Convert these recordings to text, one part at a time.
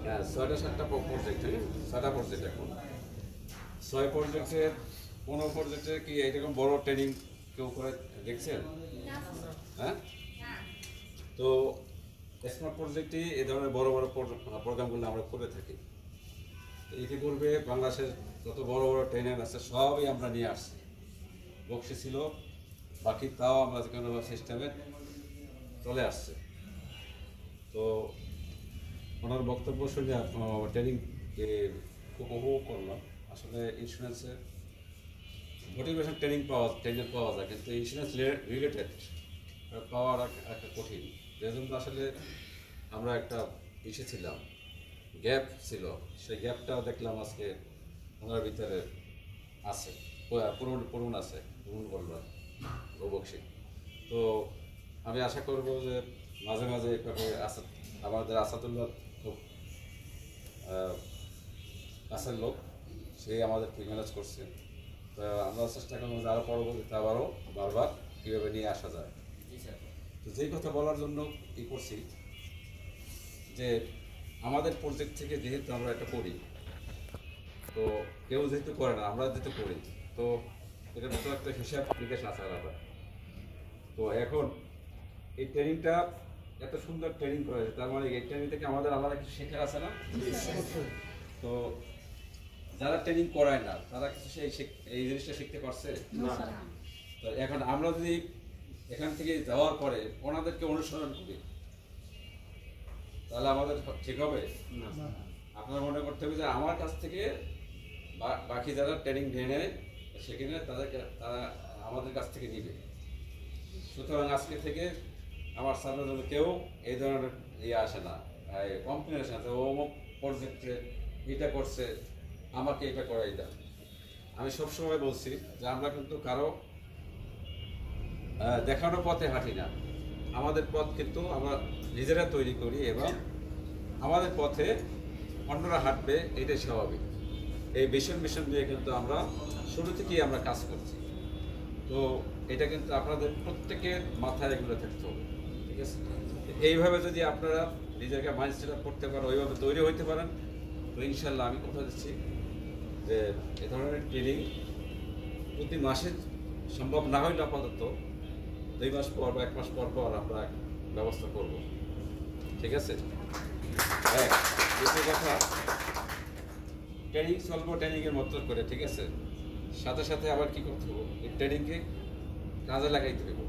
হ্যাঁ ৬টা ৭টা প্রজেক্ট, হ্যাঁ ৬টা প্রজেক্ট এখন ৬ প্রজেক্টের কোনো প্রজেক্টে কি এইরকম বড় ট্রেনিং কেউ করে দেখছেন? হ্যাঁ, তো স্মার্ট প্রজেক্টই এই ধরনের বড় বড় প্রোগ্রামগুলো আমরা করে থাকি। ইতিপূর্বে বাংলাদেশের যত বড় বড় ট্রেনার আছে সবই আমরা নিয়ে আসছি, বক্সি ছিল বাকি, তাও আমরা কোনো সিস্টেমে চলে আসছে। তো ওনার বক্তব্য শুনে ট্রেনিংকে খুব উপভোগ করলাম। আসলে ইন্স্যুরেন্সের মোটিভেশন ট্রেনিং পাওয়া যায়, কিন্তু ইন্স্যুরেন্স রিলেটেড পাওয়ার একটা কঠিন। যে জন্য আসলে আমরা একটা ছিলাম, গ্যাপ ছিল, সেই গ্যাপটা দেখলাম আজকে ওনার ভিতরে আছে, পূরণ আছে, পূরণ করলাম বক্সি। তো আমি আশা করব যে মাঝে মাঝে এভাবে আমাদের আসাদুল্লাহ খুব কাছের লোক, সে আমাদেরকে ম্যানেজ করছে। তো আমরা চেষ্টা করবো যে আরও পরবর্তীতে আবারও বারবার কীভাবে নিয়ে আসা যায়। তো যেই কথা বলার জন্য করছি যে আমাদের প্রজেক্ট থেকে যেহেতু আমরা এটা করি, তো কেউ যেহেতু করে না, আমরা যেহেতু করি, তো এটার মতো একটা হিসাব নিকাশ আছে আলাদা। তো এখন এই ট্রেনিংটা এত সুন্দর ট্রেনিং করা হয়েছে, তার মানে এই ট্রেনিং থেকে আমাদের আলাদা কিছু শেখার আছে না? তো যারা ট্রেনিং করায় না তারা কিছু এই জিনিসটা শিখতে পারছে না। তো এখন আমরা যদি এখান থেকে যাওয়ার পরে ওনাদেরকে অনুসরণ করি তাহলে আমাদের ঠিক হবে না। আপনারা মনে করতে হবে যে আমার কাছ থেকে বাকি যারা ট্রেনিং নিয়ে নেয় সেখানে তারা আমাদের কাছ থেকে নিবে। সুতরাং আজকে থেকে আমার সামনে জন্য কেউ এই ধরনের আসে না, কমপ্লেন আসে না, ও প্রজেক্টে এটা করছে আমাকে এটা করাই দেয়। আমি সবসময় বলছি যে আমরা কিন্তু কারো দেখানো পথে হাঁটি না, আমাদের পথ কিন্তু আমরা নিজেরা তৈরি করি এবং আমাদের পথে অন্যরা হাঁটবে, এটাই স্বাভাবিক। এই মিশন দিয়ে কিন্তু আমরা শুরু থেকেই আমরা কাজ করছি। তো এটা কিন্তু আপনাদের প্রত্যেকের মাথায় এগুলো থাকতে হবে, ঠিক আছে? এইভাবে যদি আপনারা নিজেকে মাইন্ড সেট আপ করতে পারেন, ওইভাবে তৈরি হইতে পারেন, তো ইনশাল্লাহ আমি কথা দিচ্ছি যে এ ধরনের ট্রেনিং প্রতি মাসে সম্ভব না হইলে আপাতত 2 মাস পর বা 1 মাস পর পর আমরা ব্যবস্থা করব, ঠিক আছে? হ্যাঁ, দ্বিতীয় কথা, ট্রেনিং চলবো ট্রেনিংয়ের মতো করে, ঠিক আছে? সাথে সাথে আবার কি করতে হবে, এই ট্রেনিংকে কাজে লাগাইতে হবে।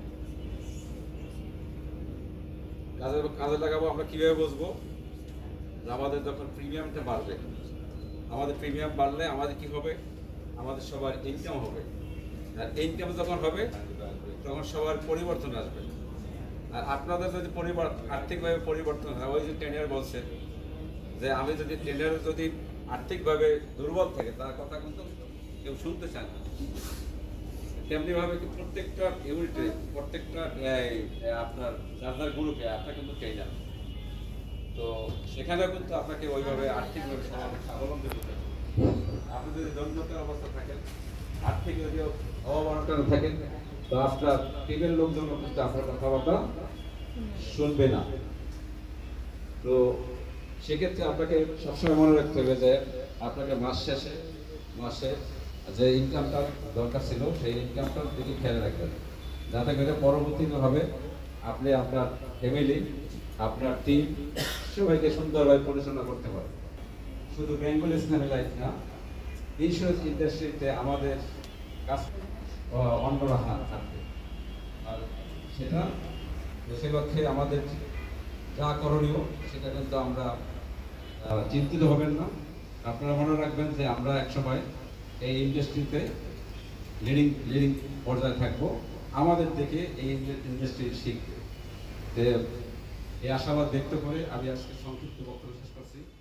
কাজে লাগাবো আমরা কীভাবে বুঝবো? আমাদের যখন প্রিমিয়ামটা বাড়বে, আমাদের প্রিমিয়াম বাড়লে আমাদের কি হবে, আমাদের সবার ইনকাম হবে, আর ইনকাম যখন হবে তখন সবার পরিবর্তন আসবে। আর আপনাদের যদি আর্থিকভাবে পরিবর্তন হয়, ওই যে ট্রেনার বলছে যে আমি যদি ট্রেনার যদি আর্থিকভাবে দুর্বল থাকে তার কথা কিন্তু কেউ শুনতে চায় না। তেমনিভাবে প্রত্যেকটা ইউনিটে, প্রত্যেকটা আপনার যার গ্রুপে আপনার কিন্তু ট্রেনার, তো সেখানে কিন্তু আপনাকে ওইভাবে আর্থিকভাবে স্বাবলম্বী হতে হবে। আপনি যদি দরিদ্রতার অবস্থা থাকেন, আর্থিক যদি অবমাননা থাকেন, তো আপনার টিমের লোকজন কিন্তু আপনার কথাবার্তা শুনবে না। তো সেক্ষেত্রে আপনাকে সবসময় মনে রাখতে হবে যে আপনাকে মাসে যে ইনকামটা দরকার ছিল সেই ইনকামটার দিকে খেয়াল রাখবেন, যাতে করে পরবর্তীভাবে আপনি আপনার ফ্যামিলি, আপনার টিম সবাইকে সুন্দরভাবে পরিচালনা করতে পারেন। শুধু বেঙ্গল ইসলামী লাইফ না, ইন্স্যুরেন্স ইন্ডাস্ট্রিতে আমাদের কাজ অন্যরা থাকবে। আর সেটা সে লক্ষ্যে আমাদের যা করণীয় সেটা কিন্তু আমরা চিন্তিত হবেন না। আপনারা মনে রাখবেন যে আমরা একসময় এই ইন্ডাস্ট্রিতে লিডিং পর্যায়ে থাকবো, আমাদের দেখে এই ইন্ডাস্ট্রি শিখবে। এই আশাবাদ ব্যক্ত করে আমি আজকে সংক্ষিপ্ত বক্তব্য শেষ করছি।